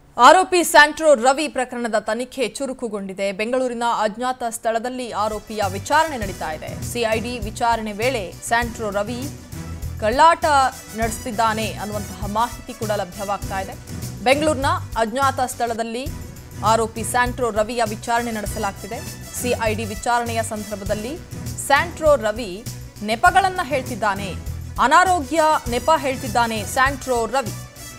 ಆರೋಪಿ ಸ್ಯಾಂಟ್ರೋ ರವಿ ಪ್ರಕರಣದ ತನಿಖೆ ಚುರುಕುಗೊಂಡಿದೆ. ಬೆಂಗಳೂರಿನ ಅಜ್ಞಾತ ಸ್ಥಳದಲ್ಲಿ ಆರೋಪಿಯ ವಿಚಾರಣೆ ನಡೀತಾ ಇದೆ. ಸಿಐಡಿ ವಿಚಾರಣೆ ವೇಳೆ ಸ್ಯಾಂಟ್ರೋ ರವಿ ಕಳ್ಳಾಟ ನಡೆಸುತ್ತಿದ್ದಾನೆ ಅನ್ನುವಂತಹ ಮಾಹಿತಿ ಕೂಡ ಲಭ್ಯವಾಗ್ತಾ ಇದೆ. ಬೆಂಗಳೂರಿನ ಅಜ್ಞಾತ ಸ್ಥಳದಲ್ಲಿ ಆರೋಪಿ ಸ್ಯಾಂಟ್ರೋ ರವಿಯ ವಿಚಾರಣೆ ನಡೆಸಲಾಗ್ತಿದೆ. ಸಿಐಡಿ ವಿಚಾರಣೆಯ ಸಂದರ್ಭದಲ್ಲಿ ಸ್ಯಾಂಟ್ರೋ ರವಿ ನೆಪಗಳನ್ನು ಹೇಳ್ತಿದ್ದಾನೆ, ಅನಾರೋಗ್ಯ ನೆಪ ಹೇಳ್ತಿದ್ದಾನೆ. ಸ್ಯಾಂಟ್ರೋ ರವಿ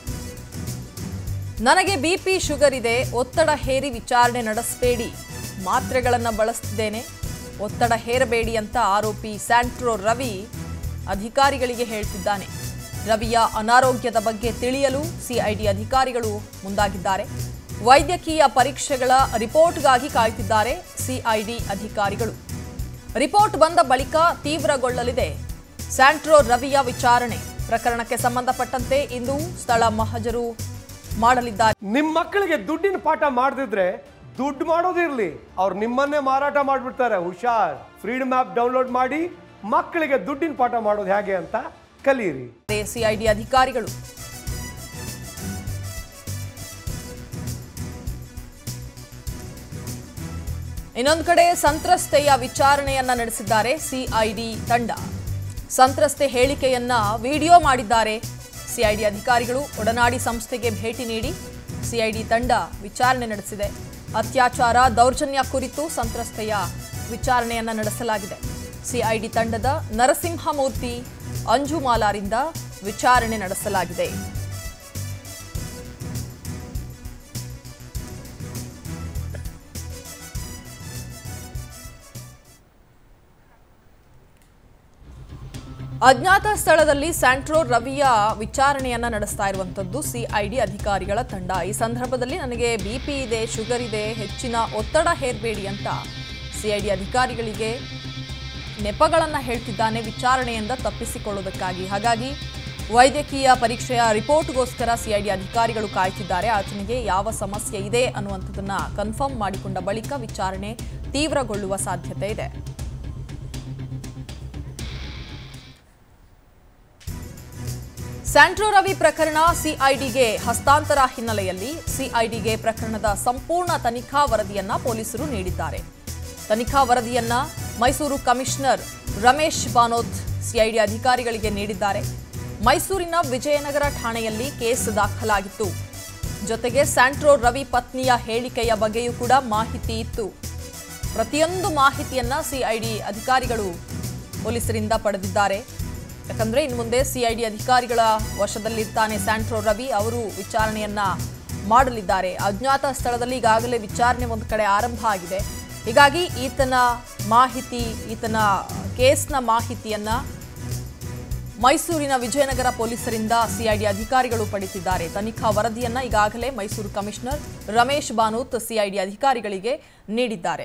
ನನಗೆ ಬಿಪಿ ಶುಗರ್ ಇದೆ, ಒತ್ತಡ ಹೇರಿ ವಿಚಾರಣೆ ನಡೆಸಬೇಡಿ, ಮಾತ್ರೆಗಳನ್ನು ಬಳಸ್ತಿದ್ದೇನೆ, ಒತ್ತಡ ಹೇರಬೇಡಿ ಅಂತ ಆರೋಪಿ ಸ್ಯಾಂಟ್ರೋ ರವಿ ಅಧಿಕಾರಿಗಳಿಗೆ ಹೇಳ್ತಿದ್ದಾನೆ. ರವಿಯ ಅನಾರೋಗ್ಯದ ಬಗ್ಗೆ ತಿಳಿಯಲು ಸಿಐಡಿ ಅಧಿಕಾರಿಗಳು ಮುಂದಾಗಿದ್ದಾರೆ. ವೈದ್ಯಕೀಯ ಪರೀಕ್ಷೆಗಳ ರಿಪೋರ್ಟ್ಗಾಗಿ ಕಾಯ್ತಿದ್ದಾರೆ ಸಿಐಡಿ ಅಧಿಕಾರಿಗಳು. ರಿಪೋರ್ಟ್ ಬಂದ ಬಳಿಕ ತೀವ್ರಗೊಳ್ಳಲಿದೆ ಸ್ಯಾಂಟ್ರೋ ರವಿಯ ವಿಚಾರಣೆ. ಪ್ರಕರಣಕ್ಕೆ ಸಂಬಂಧಪಟ್ಟಂತೆ ಇಂದು ಸ್ಥಳ ಮಹಜರು ಮಾಡಲಿದ್ದಾರೆ. ನಿಮ್ಮ ಮಕ್ಕಳಿಗೆ ದುಡ್ಡಿನ ಪಾಠ ಮಾಡದಿದ್ರೆ ದುಡ್ಡು ಮಾಡೋದಿರ್ಲಿ, ಅವ್ರು ನಿಮ್ಮನ್ನೇ ಮಾರಾಟ ಮಾಡಿಬಿಡ್ತಾರೆ. ಹುಷಾರ್. ಫ್ರೀಡಮ್ ಆಪ್ ಡೌನ್ಲೋಡ್ ಮಾಡಿ ಮಕ್ಕಳಿಗೆ ದುಡ್ಡಿನ ಪಾಠ ಮಾಡೋದು ಹೇಗೆ ಅಂತ ಕಲಿಯಿರಿ. ಸಿಐಡಿ ಅಧಿಕಾರಿಗಳು ಇನ್ನೊಂದು ಕಡೆ ಸಂತ್ರಸ್ತೆಯ ವಿಚಾರಣೆಯನ್ನ ನಡೆಸಿದ್ದಾರೆ ಸಿಐಡಿ ತಂಡ. ಸಂತ್ರಸ್ತೆ ಹೇಳಿಕೆಯನ್ನ ವಿಡಿಯೋ ಮಾಡಿದ್ದಾರೆ ಸಿಐಡಿ ಅಧಿಕಾರಿಗಳು. ಒಡನಾಡಿ ಸಂಸ್ಥೆಗೆ ಭೇಟಿ ನೀಡಿ ಸಿಐಡಿ ತಂಡ ವಿಚಾರಣೆ ನಡೆಸಿದೆ. ಅತ್ಯಾಚಾರ ದೌರ್ಜನ್ಯ ಕುರಿತು ಸಂತ್ರಸ್ತೆಯ ವಿಚಾರಣೆಯನ್ನ ನಡೆಸಲಾಗಿದೆ. ಸಿಐಡಿ ತಂಡದ ನರಸಿಂಹಮೂರ್ತಿ ಅಂಜುಮಾಲಾರಿಂದ ವಿಚಾರಣೆ ನಡೆಸಲಾಗಿದೆ. ಅಜ್ಞಾತ ಸ್ಥಳದಲ್ಲಿ ಸ್ಯಾಂಟ್ರೋ ರವಿಯ ವಿಚಾರಣೆಯನ್ನ ನಡೆಸ್ತಾ ಇರುವಂತದ್ದು ಸಿಐಡಿ ಅಧಿಕಾರಿಗಳ ತಂಡ. ಈ ಸಂದರ್ಭದಲ್ಲಿ ನನಗೆ ಬಿಪಿ ಇದೆ, ಶುಗರ್ ಇದೆ, ಹೆಚ್ಚಿನ ಒತ್ತಡ ಹೇರಬೇಡಿ ಅಂತ ಸಿಐಡಿ ಅಧಿಕಾರಿಗಳಿಗೆ ನೆಪಗಳನ್ನ ಹೇಳ್ತಿದ್ದಾನೆ ವಿಚಾರಣೆಯಿಂದ ತಪ್ಪಿಸಿಕೊಳ್ಳುವುದಕ್ಕಾಗಿ. ಹಾಗಾಗಿ ವೈದ್ಯಕೀಯ ಪರೀಕ್ಷೆಯ ರಿಪೋರ್ಟ್ಗೋಸ್ಕರ ಸಿಐಡಿ ಅಧಿಕಾರಿಗಳು ಕಾಯ್ತಿದ್ದಾರೆ. ಆತನಿಗೆ ಯಾವ ಸಮಸ್ಯೆ ಇದೆ ಅನ್ನುವಂಥದ್ದನ್ನ ಕನ್ಫರ್ಮ್ ಮಾಡಿಕೊಂಡ ಬಳಿಕ ವಿಚಾರಣೆ ತೀವ್ರಗೊಳ್ಳುವ ಸಾಧ್ಯತೆ ಇದೆ. ಸ್ಯಾಂಟ್ರೋ ರವಿ ಪ್ರಕರಣ ಸಿಐಡಿಗೆ ಹಸ್ತಾಂತರ ಹಿನ್ನೆಲೆಯಲ್ಲಿ ಸಿಐಡಿಗೆ ಪ್ರಕರಣದ ಸಂಪೂರ್ಣ ತನಿಖಾ ವರದಿಯನ್ನ ಪೊಲೀಸರು ನೀಡಿದ್ದಾರೆ. ತನಿಖಾ ವರದಿಯನ್ನ ಮೈಸೂರು ಕಮಿಷನರ್ ರಮೇಶ್ ಬಾನೋತ್ ಸಿಐಡಿ ಅಧಿಕಾರಿಗಳಿಗೆ ನೀಡಿದ್ದಾರೆ. ಮೈಸೂರಿನ ವಿಜಯನಗರ ಠಾಣೆಯಲ್ಲಿ ಕೇಸ್ ದಾಖಲಾಗಿತ್ತು. ಜೊತೆಗೆ ಸ್ಯಾಂಟ್ರೋ ರವಿ ಪತ್ನಿಯ ಹೇಳಿಕೆಯ ಬಗ್ಗೆಯೂ ಕೂಡ ಮಾಹಿತಿ ಇತ್ತು. ಪ್ರತಿಯೊಂದು ಮಾಹಿತಿಯನ್ನ ಸಿಐಡಿ ಅಧಿಕಾರಿಗಳು ಪೊಲೀಸರಿಂದ ಪಡೆದಿದ್ದಾರೆ. ಯಾಕಂದ್ರೆ ಇನ್ನು ಮುಂದೆ ಸಿಐಡಿ ಅಧಿಕಾರಿಗಳ ವಶದಲ್ಲಿರ್ತಾನೆ ಸ್ಯಾಂಟ್ರೋ ರವಿ. ಅವರು ವಿಚಾರಣೆಯನ್ನ ಮಾಡಲಿದ್ದಾರೆ. ಅಜ್ಞಾತ ಸ್ಥಳದಲ್ಲಿ ಈಗಾಗಲೇ ವಿಚಾರಣೆ ಒಂದು ಕಡೆ ಆರಂಭ ಆಗಿದೆ. ಹೀಗಾಗಿ ಈತನ ಮಾಹಿತಿ, ಈತನ ಕೇಸ್ನ ಮಾಹಿತಿಯನ್ನ ಮೈಸೂರಿನ ವಿಜಯನಗರ ಪೊಲೀಸರಿಂದ ಸಿಐಡಿ ಅಧಿಕಾರಿಗಳು ಪಡೆದಿದ್ದಾರೆ. ತನಿಖಾ ವರದಿಯನ್ನ ಈಗಾಗಲೇ ಮೈಸೂರು ಕಮಿಷನರ್ ರಮೇಶ್ ಬಾನೋತ್ ಸಿಐಡಿ ಅಧಿಕಾರಿಗಳಿಗೆ ನೀಡಿದ್ದಾರೆ.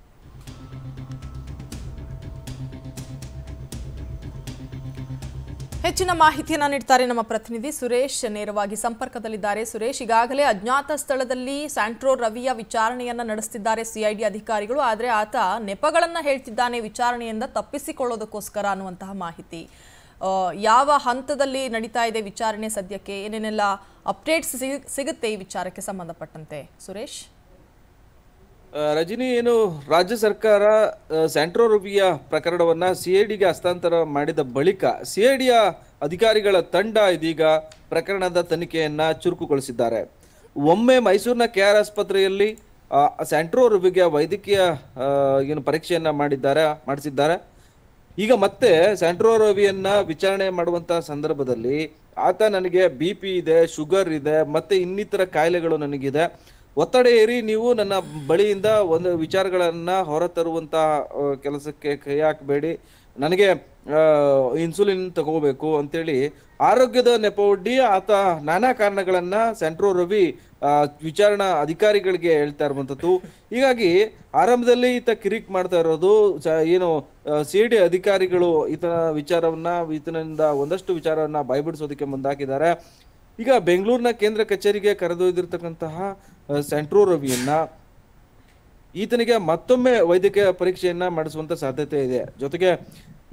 ಹೆಚ್ಚಿನ ಮಾಹಿತಿಯನ್ನು ನೀಡ್ತಾರೆ ನಮ್ಮ ಪ್ರತಿನಿಧಿ ಸುರೇಶ್, ನೇರವಾಗಿ ಸಂಪರ್ಕದಲ್ಲಿದ್ದಾರೆ. ಸುರೇಶ್, ಈಗಾಗಲೇ ಅಜ್ಞಾತ ಸ್ಥಳದಲ್ಲಿ ಸ್ಯಾಂಟ್ರೋ ರವಿಯ ವಿಚಾರಣೆಯನ್ನ ನಡೆಸುತ್ತಿದ್ದಾರೆ ಸಿಐಡಿ ಅಧಿಕಾರಿಗಳು. ಆದರೆ ಆತ ನೆಪಗಳನ್ನ ಹೇಳ್ತಿದ್ದಾನೆ ವಿಚಾರಣೆಯಿಂದ ತಪ್ಪಿಸಿಕೊಳ್ಳೋದಕ್ಕೋಸ್ಕರ ಅನ್ನುವಂತಹ ಮಾಹಿತಿ. ಯಾವ ಹಂತದಲ್ಲಿ ನಡೀತಾ ಇದೆ ವಿಚಾರಣೆ ಸದ್ಯಕ್ಕೆ? ಏನೇನೆಲ್ಲ ಅಪ್ಡೇಟ್ಸ್ ಸಿಗುತ್ತೆ ಈ ವಿಚಾರಕ್ಕೆ ಸಂಬಂಧಪಟ್ಟಂತೆ ಸುರೇಶ್? ರಜನಿ, ಏನು ರಾಜ್ಯ ಸರ್ಕಾರ ಸ್ಯಾಂಟ್ರೋ ರವಿಯ ಪ್ರಕರಣವನ್ನ ಸಿಐಡಿಗೆ ಹಸ್ತಾಂತರ ಮಾಡಿದ ಬಳಿಕ ಸಿಐಡಿಯ ಅಧಿಕಾರಿಗಳ ತಂಡ ಇದೀಗ ಪ್ರಕರಣದ ತನಿಖೆಯನ್ನ ಚುರುಕುಗೊಳಿಸಿದ್ದಾರೆ. ಒಮ್ಮೆ ಮೈಸೂರಿನ ಕೆಆರ್ ಆಸ್ಪತ್ರೆಯಲ್ಲಿ ಸ್ಯಾಂಟ್ರೋ ರವಿಗೆ ವೈದ್ಯಕೀಯ ಪರೀಕ್ಷೆಯನ್ನ ಮಾಡಿಸಿದ್ದಾರೆ. ಈಗ ಮತ್ತೆ ಸ್ಯಾಂಟ್ರೋ ರವಿಯನ್ನ ವಿಚಾರಣೆ ಮಾಡುವಂತ ಸಂದರ್ಭದಲ್ಲಿ ಆತ ನನಗೆ ಬಿಪಿ ಇದೆ, ಶುಗರ್ ಇದೆ, ಮತ್ತೆ ಇನ್ನಿತರ ಕಾಯಿಲೆಗಳು ನನಗಿದೆ, ಒತ್ತಡ ಏರಿ ನೀವು ನನ್ನ ಬಳಿಯಿಂದ ಒಂದು ವಿಚಾರಗಳನ್ನ ಹೊರತರುವಂತಹ ಕೆಲಸಕ್ಕೆ ಕೈ ಹಾಕಬೇಡಿ, ನನಗೆ ಇನ್ಸುಲಿನ್ ತಗೋಬೇಕು ಅಂತೇಳಿ ಆರೋಗ್ಯದ ನೆಪವೊಡ್ಡಿ ಆತ ನಾನಾ ಕಾರಣಗಳನ್ನ ಸ್ಯಾಂಟ್ರೋ ರವಿ ವಿಚಾರಣಾ ಅಧಿಕಾರಿಗಳಿಗೆ ಹೇಳ್ತಾ ಇರುವಂತದ್ದು. ಹೀಗಾಗಿ ಆರಂಭದಲ್ಲಿ ಈತ ಕಿರಿಕ್ ಮಾಡ್ತಾ ಇರೋದು ಏನು ಸಿಐಡಿ ಅಧಿಕಾರಿಗಳು ಈತನಿಂದ ಒಂದಷ್ಟು ವಿಚಾರವನ್ನ ಬಾಯ್ಬಿಡಿಸೋದಕ್ಕೆ ಮುಂದಾಕಿದ್ದಾರೆ. ಈಗ ಬೆಂಗಳೂರಿನ ಕೇಂದ್ರ ಕಚೇರಿಗೆ ಕರೆದೊಯ್ದಿರ್ತಕ್ಕಂತಹ ಸ್ಯಾಂಟ್ರೋ ರವಿಯನ್ನ ಈತನಿಗೆ ಮತ್ತೊಮ್ಮೆ ವೈದ್ಯಕೀಯ ಪರೀಕ್ಷೆಯನ್ನ ಮಾಡಿಸುವಂತ ಸಾಧ್ಯತೆ ಇದೆ. ಜೊತೆಗೆ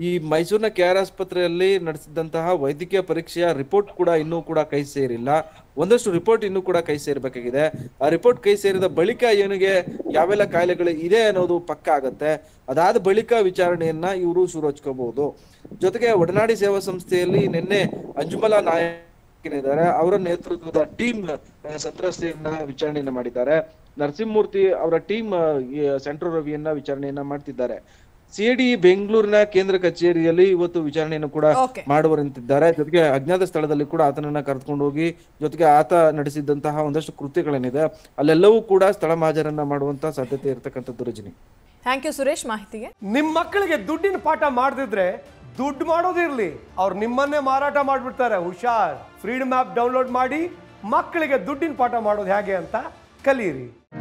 ಈ ಮೈಸೂರಿನ KR ಆಸ್ಪತ್ರೆಯಲ್ಲಿ ನಡೆಸಿದಂತಹ ವೈದ್ಯಕೀಯ ಪರೀಕ್ಷೆಯ ರಿಪೋರ್ಟ್ ಕೂಡ ಇನ್ನೂ ಕೂಡ ಕೈ ಸೇರಿಲ್ಲ. ಒಂದಷ್ಟು ರಿಪೋರ್ಟ್ ಇನ್ನೂ ಕೂಡ ಕೈ ಸೇರ್ಬೇಕಾಗಿದೆ. ಆ ರಿಪೋರ್ಟ್ ಕೈ ಸೇರಿದ ಬಳಿಕ ಇವನಿಗೆ ಯಾವೆಲ್ಲ ಕಾಯಿಲೆಗಳು ಇದೆ ಅನ್ನೋದು ಪಕ್ಕ ಆಗತ್ತೆ. ಅದಾದ ಬಳಿಕ ವಿಚಾರಣೆಯನ್ನ ಇವರು ಶುರು ಹಚ್ಕೋಬಹುದು. ಜೊತೆಗೆ ಒಡನಾಡಿ ಸೇವಾ ಸಂಸ್ಥೆಯಲ್ಲಿ ನಿನ್ನೆ ಅಂಜುಮಲಾ ನಾಯಕ್ ಇದ್ದಾರೆ, ಅವರ ನೇತೃತ್ವದ ಟೀಮ್ ಸಂತ್ರಸ್ತೆಯನ್ನ ವಿಚಾರಣೆಯನ್ನ ಮಾಡಿದ್ದಾರೆ. ನರಸಿಂಹಮೂರ್ತಿ ಅವರ ಟೀಮ್ ಸೆಂಟ್ರಲ್ ರವಿಯನ್ನ ವಿಚಾರಣೆಯನ್ನ ಮಾಡ್ತಿದ್ದಾರೆ. CID ಬೆಂಗಳೂರಿನ ಕೇಂದ್ರ ಕಚೇರಿಯಲ್ಲಿ ಇವತ್ತು ವಿಚಾರಣೆಯನ್ನು ಕೂಡ ಮಾಡುವರಂತಿದ್ದಾರೆ. ಜೊತೆಗೆ ಅಜ್ಞಾತ ಸ್ಥಳದಲ್ಲಿ ಕೂಡ ಆತನನ್ನ ಕರೆದುಕೊಂಡು ಹೋಗಿ ಜೊತೆಗೆ ಆತ ನಡೆಸಿದಂತಹ ಒಂದಷ್ಟು ಕೃತ್ಯಗಳೇನಿದೆ ಅಲ್ಲೆಲ್ಲವೂ ಕೂಡ ಸ್ಥಳ ಮಹಾಜರನ್ನ ಮಾಡುವಂತ ಸಾಧ್ಯತೆ ಇರತಕ್ಕಂಥದ್ದು. ರಜನಿ, ಥ್ಯಾಂಕ್ ಯು ಸುರೇಶ್ ಮಾಹಿತಿಗೆ. ನಿಮ್ಮ ಮಕ್ಕಳಿಗೆ ದುಡ್ಡಿನ ಪಾಠ ಮಾಡದಿದ್ರೆ ದುಡ್ಡು ಮಾಡೋದಿರ್ಲಿ, ಅವ್ರು ನಿಮ್ಮನ್ನೇ ಮಾರಾಟ ಮಾಡ್ಬಿಡ್ತಾರೆ. ಹುಷಾರ್. ಫ್ರೀಡಮ್ ಆಪ್ ಡೌನ್ಲೋಡ್ ಮಾಡಿ ಮಕ್ಕಳಿಗೆ ದುಡ್ಡಿನ ಪಾಠ ಮಾಡೋದು ಹೇಗೆ ಅಂತ ಕಲಿಯಿರಿ.